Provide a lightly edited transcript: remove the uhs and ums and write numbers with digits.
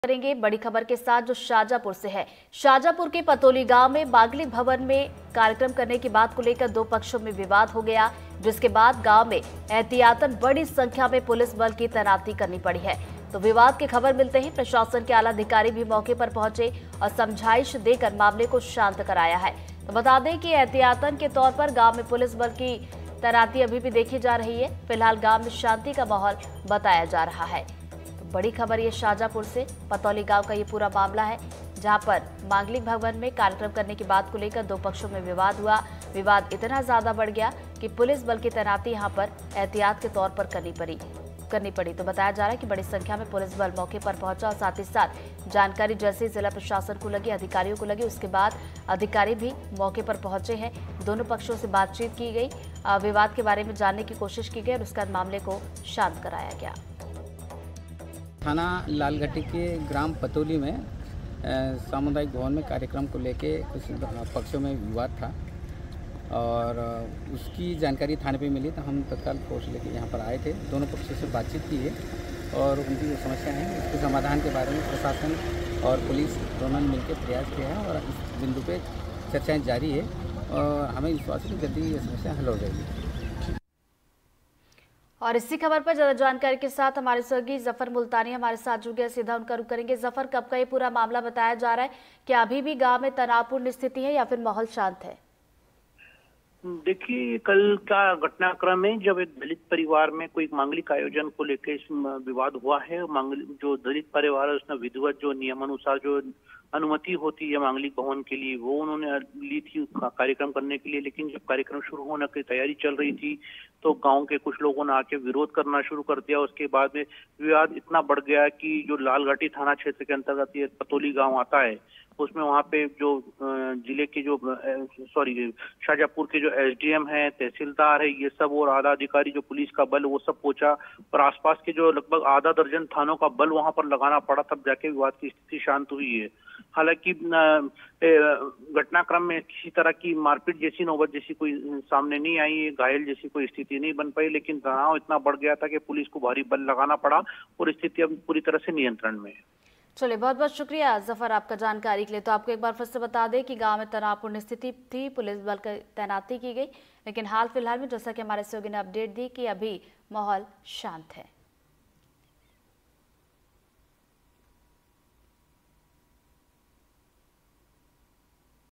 करेंगे बड़ी खबर के साथ जो शाजापुर से है। शाजापुर के पतोली गांव में मांगलिक भवन में कार्यक्रम करने की बात को लेकर दो पक्षों में विवाद हो गया, जिसके बाद गांव में एहतियातन बड़ी संख्या में पुलिस बल की तैनाती करनी पड़ी है। तो विवाद की खबर मिलते ही प्रशासन के आला अधिकारी भी मौके पर पहुंचे और समझाइश देकर मामले को शांत कराया है। तो बता दें कि एहतियातन के तौर पर गाँव में पुलिस बल की तैनाती अभी भी देखी जा रही है। फिलहाल गाँव में शांति का माहौल बताया जा रहा है। बड़ी खबर ये शाजापुर से पतौली गांव का ये पूरा मामला है, जहां पर मांगलिक भवन में कार्यक्रम करने की बात को लेकर दो पक्षों में विवाद हुआ। विवाद इतना ज्यादा बढ़ गया कि पुलिस बल की तैनाती यहां पर एहतियात के तौर पर करनी पड़ी। तो बताया जा रहा है कि बड़ी संख्या में पुलिस बल मौके पर पहुंचा और साथ ही साथ जानकारी जैसे जिला प्रशासन को लगी, अधिकारियों को लगी, उसके बाद अधिकारी भी मौके पर पहुंचे हैं। दोनों पक्षों से बातचीत की गई, विवाद के बारे में जानने की कोशिश की गई और उसके बाद मामले को शांत कराया गया। थाना लालगट्टी के ग्राम पतोली में सामुदायिक भवन में कार्यक्रम को लेके कुछ पक्षों में विवाद था और उसकी जानकारी थाने पे मिली तो हम तत्काल फोर्स लेके यहाँ पर आए थे। दोनों पक्षों से बातचीत की है और उनकी जो समस्या है उसके समाधान के बारे में प्रशासन और पुलिस दोनों ने मिलकर प्रयास किया है और इस बिंदु पे चर्चाएँ जारी है और हमें विश्वास है कि जल्दी ये समस्या हल हो जाएगी। और इसी खबर पर ज्यादा जानकारी के साथ हमारे सहयोगी जफर मुल्तानी हमारे साथ जुड़ गए, सीधा उनका रुख करेंगे। जफर, कब का ये पूरा मामला बताया जा रहा है? क्या अभी भी गांव में तनावपूर्ण स्थिति है या फिर माहौल शांत है? देखिए, कल का घटनाक्रम है जब एक दलित परिवार में कोई मांगलिक आयोजन को लेकर विवाद हुआ है। जो दलित परिवार है उसने विधिवत जो नियमानुसार जो अनुमति होती है मांगलिक भवन के लिए वो उन्होंने ली थी कार्यक्रम करने के लिए, लेकिन जब कार्यक्रम शुरू होने की तैयारी चल रही थी तो गांव के कुछ लोगों ने आके विरोध करना शुरू कर दिया। उसके बाद में विवाद इतना बढ़ गया कि जो लालघाटी थाना क्षेत्र के अंतर्गत ये पतोली गांव आता है उसमें वहां पे जो जिले के जो शाजापुर के जो एसडीएम है, तहसीलदार है, ये सब और आला अधिकारी जो पुलिस का बल वो सब पहुंचा और आसपास के जो लगभग आधा दर्जन थानों का बल वहां पर लगाना पड़ा, तब जाके विवाद की स्थिति शांत हुई है। हालांकि घटनाक्रम में किसी तरह की मारपीट जैसी नौबत जैसी कोई सामने नहीं आई, घायल जैसी कोई स्थिति नहीं बन पाई, लेकिन तनाव इतना बढ़ गया था कि पुलिस को भारी बल लगाना पड़ा और स्थिति अब पूरी तरह से नियंत्रण में है। चलिए, बहुत बहुत शुक्रिया जफर आपका जानकारी के लिए। तो आपको एक बार फिर से बता दें कि गांव में तनावपूर्ण स्थिति थी, पुलिस बल की तैनाती की गई, लेकिन हाल फिलहाल में जैसा कि हमारे सहयोगी ने अपडेट दी कि अभी माहौल शांत है।